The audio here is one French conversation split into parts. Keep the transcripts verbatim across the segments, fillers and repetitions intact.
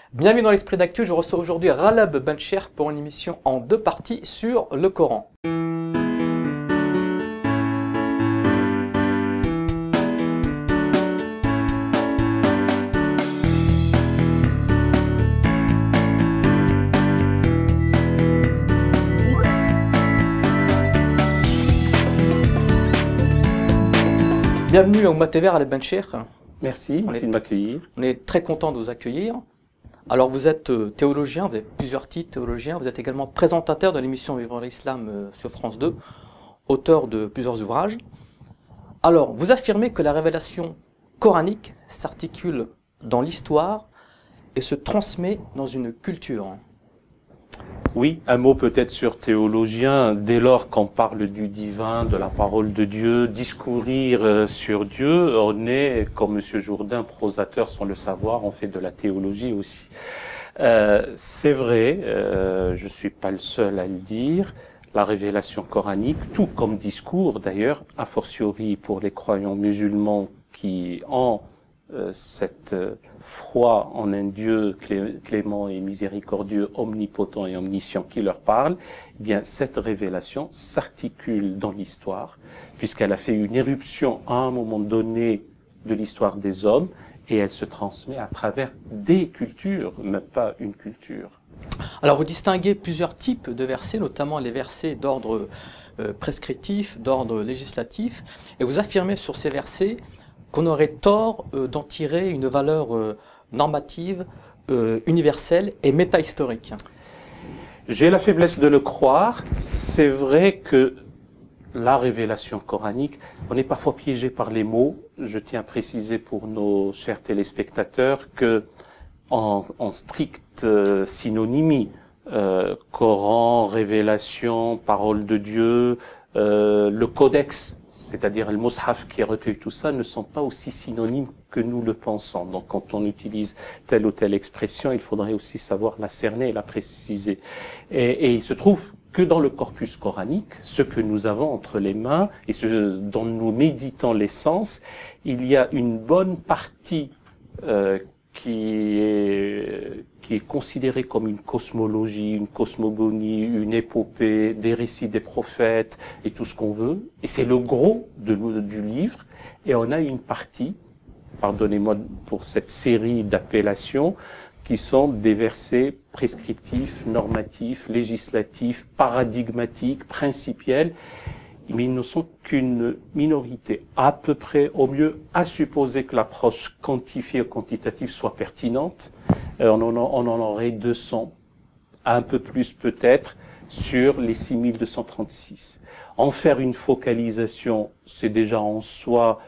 Bienvenue dans l'Esprit d'Actu, je reçois aujourd'hui Raleb Bencher pour une émission en deux parties sur le Coran. Bienvenue au Oummah T V, Raleb Bencher. Merci, merci de m'accueillir. On est très content de vous accueillir. Alors vous êtes théologien, vous avez plusieurs titres théologiens, vous êtes également présentateur de l'émission Vivre l'Islam sur France deux, auteur de plusieurs ouvrages. Alors vous affirmez que la révélation coranique s'articule dans l'histoire et se transmet dans une culture. Oui, un mot peut-être sur théologien, dès lors qu'on parle du divin, de la parole de Dieu, discourir sur Dieu, on est, comme Monsieur Jourdain, prosateur sans le savoir, on fait de la théologie aussi. Euh, c'est vrai, euh, je suis pas le seul à le dire, la révélation coranique, tout comme discours d'ailleurs, a fortiori pour les croyants musulmans qui ont Euh, cette euh, foi en un Dieu clé, clément et miséricordieux, omnipotent et omniscient qui leur parle, eh bien cette révélation s'articule dans l'histoire, puisqu'elle a fait une éruption à un moment donné de l'histoire des hommes, et elle se transmet à travers des cultures, mais pas une culture. Alors vous distinguez plusieurs types de versets, notamment les versets d'ordre euh, prescriptif, d'ordre législatif, et vous affirmez sur ces versets qu'on aurait tort euh, d'en tirer une valeur euh, normative, euh, universelle et métahistorique. J'ai la faiblesse de le croire. C'est vrai que la révélation coranique, on est parfois piégé par les mots. Je tiens à préciser pour nos chers téléspectateurs que en, en stricte euh, synonymie, euh, Coran, révélation, parole de Dieu, euh, le codex, c'est-à-dire le mushaf qui recueille tout ça, ne sont pas aussi synonymes que nous le pensons. Donc quand on utilise telle ou telle expression, il faudrait aussi savoir la cerner et la préciser. Et, et il se trouve que dans le corpus coranique, ce que nous avons entre les mains et ce dont nous méditons l'essence, il y a une bonne partie euh, qui est qui est considérée comme une cosmologie, une cosmogonie, une épopée, des récits des prophètes et tout ce qu'on veut. Et c'est le gros de, du livre. Et on a une partie, pardonnez-moi pour cette série d'appellations, qui sont des versets prescriptifs, normatifs, législatifs, paradigmatiques, principiels, mais ils ne sont qu'une minorité, à peu près au mieux, à supposer que l'approche quantifiée ou quantitative soit pertinente. Euh, on, en, on en aurait deux cents, un peu plus peut-être, sur les six mille deux cent trente-six. En faire une focalisation, c'est déjà en soi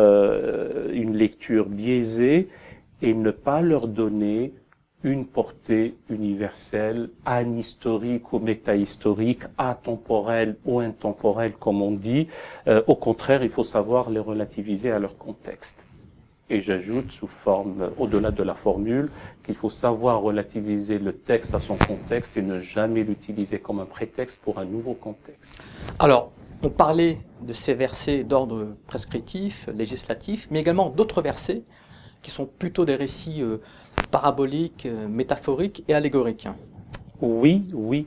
euh, une lecture biaisée, et ne pas leur donner une portée universelle, anhistorique ou métahistorique, atemporelle ou intemporelle, comme on dit. Euh, au contraire, il faut savoir les relativiser à leur contexte. Et j'ajoute, sous forme, au-delà de la formule, qu'il faut savoir relativiser le texte à son contexte et ne jamais l'utiliser comme un prétexte pour un nouveau contexte. Alors, on parlait de ces versets d'ordre prescriptif, législatif, mais également d'autres versets qui sont plutôt des récits euh, paraboliques, euh, métaphoriques et allégoriques. Oui, oui.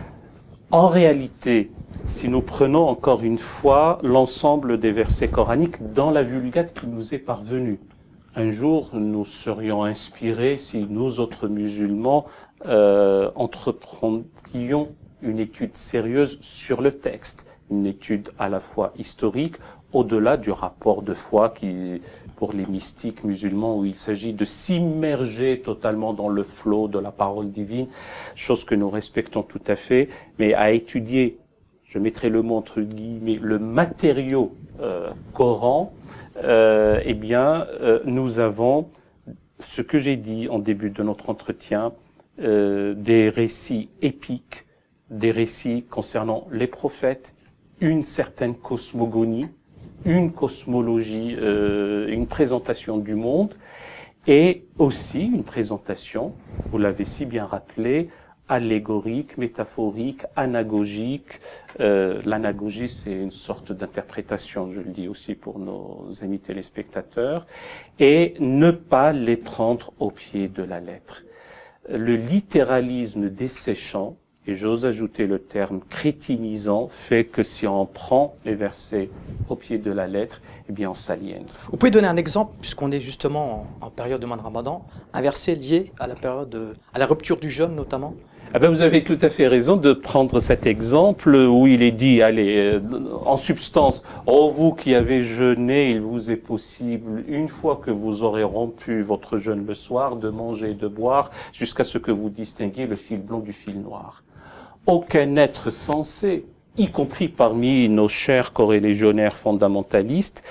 En réalité, si nous prenons encore une fois l'ensemble des versets coraniques dans la Vulgate qui nous est parvenue, un jour nous serions inspirés, si nous autres musulmans euh, entreprendrions une étude sérieuse sur le texte, une étude à la fois historique, au-delà du rapport de foi qui, pour les mystiques musulmans, où il s'agit de s'immerger totalement dans le flot de la parole divine, chose que nous respectons tout à fait, mais à étudier, je mettrai le mot entre guillemets, le matériau euh, Coran, euh, eh bien, euh, nous avons ce que j'ai dit en début de notre entretien, euh, des récits épiques, des récits concernant les prophètes, une certaine cosmogonie, une cosmologie, euh, une présentation du monde, et aussi une présentation, vous l'avez si bien rappelé, allégorique, métaphorique, anagogique. Euh, L'anagogie, c'est une sorte d'interprétation, je le dis aussi pour nos amis téléspectateurs, et ne pas les prendre au pied de la lettre. le littéralisme desséchant, et j'ose ajouter le terme crétinisant, fait que si on prend les versets au pied de la lettre, eh bien on s'aliène. Vous pouvez donner un exemple, puisqu'on est justement en, en période de mois de Ramadan, un verset lié à la période, de, à la rupture du jeûne notamment? Ah ben vous avez tout à fait raison de prendre cet exemple où il est dit, allez, en substance, oh vous qui avez jeûné, il vous est possible, une fois que vous aurez rompu votre jeûne le soir, de manger et de boire jusqu'à ce que vous distinguiez le fil blanc du fil noir. Aucun être sensé, y compris parmi nos chers corélégionnaires fondamentalistes,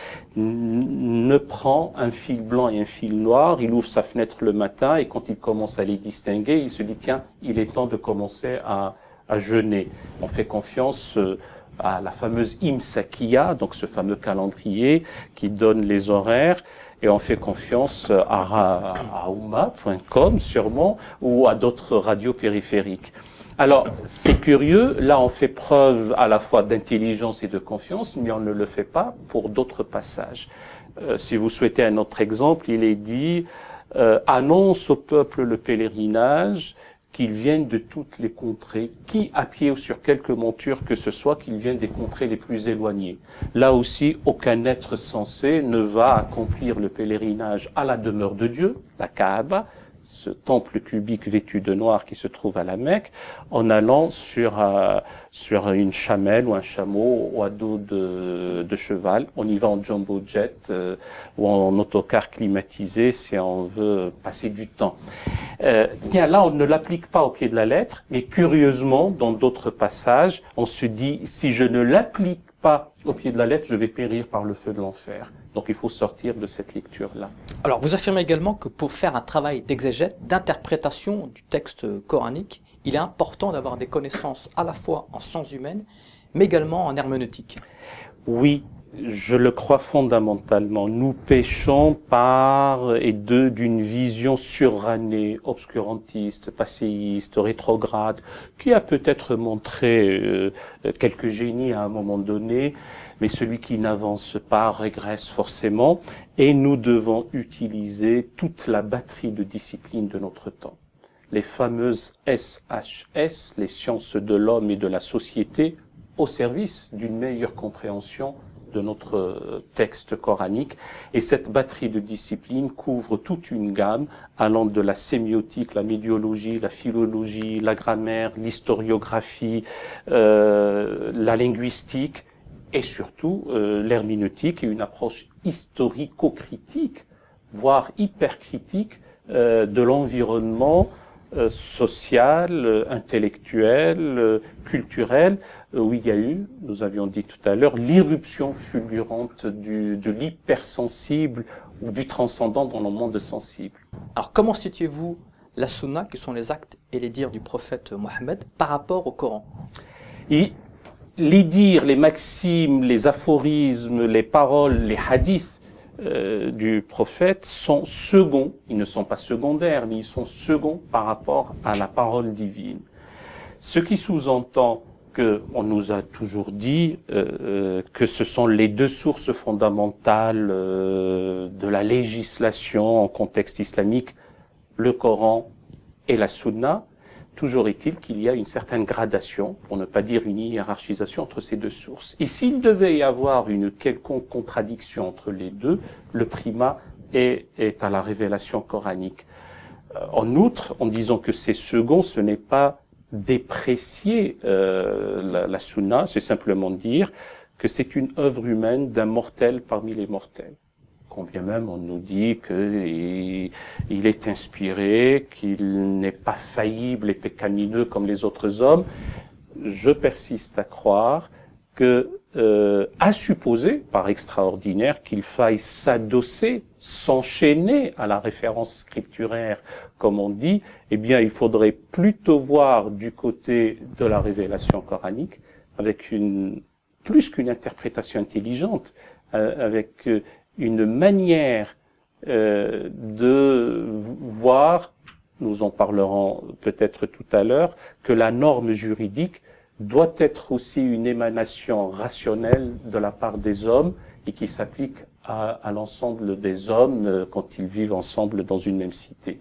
ne prend un fil blanc et un fil noir, il ouvre sa fenêtre le matin et quand il commence à les distinguer, il se dit tiens, il est temps de commencer à, à jeûner. On fait confiance à la fameuse Imsakiya, donc ce fameux calendrier qui donne les horaires, et on fait confiance à, à oumma point com sûrement, ou à d'autres radios périphériques. Alors, c'est curieux, là on fait preuve à la fois d'intelligence et de confiance, mais on ne le fait pas pour d'autres passages. Euh, si vous souhaitez un autre exemple, il est dit euh, « Annonce au peuple le pèlerinage, qu'ils viennent de toutes les contrées, qui à pied ou sur quelque monture que ce soit, qu'ils viennent des contrées les plus éloignées. » Là aussi, aucun être sensé ne va accomplir le pèlerinage à la demeure de Dieu, la Kaaba, ce temple cubique vêtu de noir qui se trouve à la Mecque, en allant sur euh, sur une chamelle ou un chameau ou à dos de, de cheval. On y va en jumbo jet euh, ou en autocar climatisé si on veut passer du temps. Euh, bien là, on ne l'applique pas au pied de la lettre, mais curieusement, dans d'autres passages, on se dit si je ne l'applique pas au pied de la lettre, je vais périr par le feu de l'enfer. Donc il faut sortir de cette lecture-là. Alors vous affirmez également que pour faire un travail d'exégète, d'interprétation du texte coranique, il est important d'avoir des connaissances à la fois en sciences humaines, mais également en herméneutique. Oui, je le crois fondamentalement. Nous péchons par et de d'une vision surannée, obscurantiste, passéiste, rétrograde, qui a peut-être montré euh, quelques génies à un moment donné, mais celui qui n'avance pas régresse forcément, et nous devons utiliser toute la batterie de disciplines de notre temps. Les fameuses S H S, les sciences de l'homme et de la société, au service d'une meilleure compréhension de notre texte coranique. Et cette batterie de disciplines couvre toute une gamme allant de la sémiotique, la médiologie, la philologie, la grammaire, l'historiographie, euh, la linguistique et surtout euh, l'herméneutique et une approche historico-critique, voire hypercritique euh, de l'environnement euh, social, euh, intellectuel, euh, culturel, où il y a eu, nous avions dit tout à l'heure, l'irruption fulgurante du, de l'hypersensible ou du transcendant dans le monde sensible. Alors comment situez-vous la sunna, qui sont les actes et les dires du prophète Mohammed, par rapport au Coran? Et les dires, les maximes, les aphorismes, les paroles, les hadiths euh, du prophète sont seconds, ils ne sont pas secondaires, mais ils sont seconds par rapport à la parole divine. Ce qui sous-entend que on nous a toujours dit euh, que ce sont les deux sources fondamentales euh, de la législation en contexte islamique, le Coran et la Sunna. Toujours est-il qu'il y a une certaine gradation, pour ne pas dire une hiérarchisation entre ces deux sources. Et s'il devait y avoir une quelconque contradiction entre les deux, le primat est, est à la révélation coranique. Euh, en outre, en disant que c'est second, ce n'est pas déprécier euh, la, la sunna, c'est simplement dire que c'est une œuvre humaine d'un mortel parmi les mortels. Quand bien même on nous dit qu'il il est inspiré, qu'il n'est pas faillible et pécamineux comme les autres hommes, je persiste à croire que, euh, à supposer, par extraordinaire, qu'il faille s'adosser, s'enchaîner à la référence scripturaire, comme on dit, eh bien, il faudrait plutôt voir du côté de la révélation coranique, avec une, plus qu'une interprétation intelligente, euh, avec une manière euh, de voir, nous en parlerons peut-être tout à l'heure, que la norme juridique doit être aussi une émanation rationnelle de la part des hommes et qui s'applique à, à l'ensemble des hommes euh, quand ils vivent ensemble dans une même cité.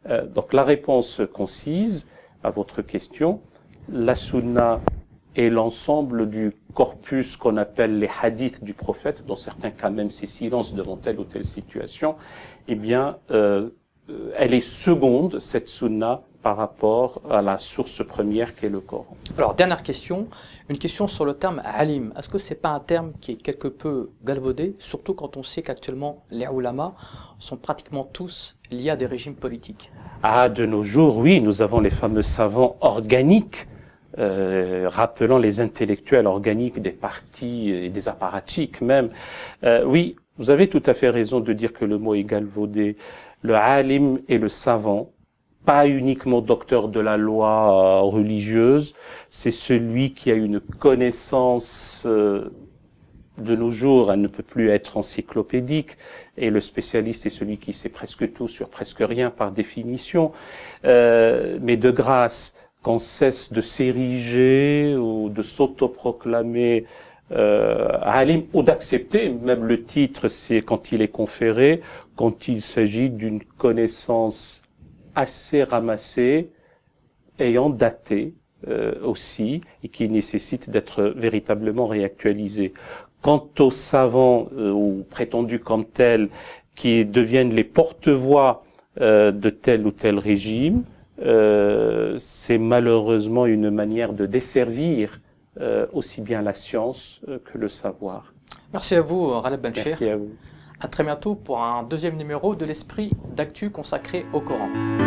Euh, donc la réponse concise à votre question, la sunna est l'ensemble du corpus qu'on appelle les hadiths du prophète, dans certains cas même ses silences devant telle ou telle situation, eh bien, euh, elle est seconde, cette sunna, par rapport à la source première qui est le Coran. Alors, dernière question, une question sur le terme alim. Est-ce que c'est pas un terme qui est quelque peu galvaudé, surtout quand on sait qu'actuellement les ulama sont pratiquement tous liés à des régimes politiques? Ah, de nos jours, oui, nous avons les fameux savants organiques, euh, rappelant les intellectuels organiques des partis et des apparatchiks même. Euh, oui, vous avez tout à fait raison de dire que le mot est galvaudé. Le alim et le savant, pas uniquement docteur de la loi euh, religieuse, c'est celui qui a une connaissance euh, de nos jours, elle ne peut plus être encyclopédique, et le spécialiste est celui qui sait presque tout sur presque rien par définition. Euh, mais de grâce, qu'on cesse de s'ériger ou de s'autoproclamer euh, alim, ou d'accepter, même le titre, c'est quand il est conféré, quand il s'agit d'une connaissance assez ramassée, ayant daté euh, aussi, et qui nécessite d'être véritablement réactualisée. Quant aux savants, euh, ou prétendus comme tels, qui deviennent les porte-voix euh, de tel ou tel régime, euh, c'est malheureusement une manière de desservir euh, aussi bien la science euh, que le savoir. Merci à vous, Ghaleb Bencher. Merci à vous. À très bientôt pour un deuxième numéro de l'Esprit d'actu consacré au Coran.